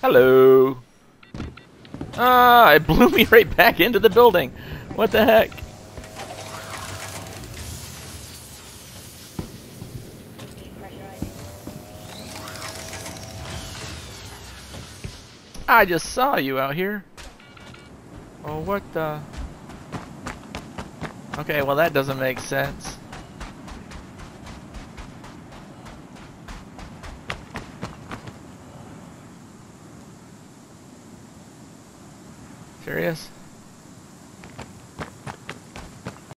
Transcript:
Hello. Ah, it blew me right back into the building. What the heck? I just saw you out here. Oh, what the? Okay, well that doesn't make sense. Serious?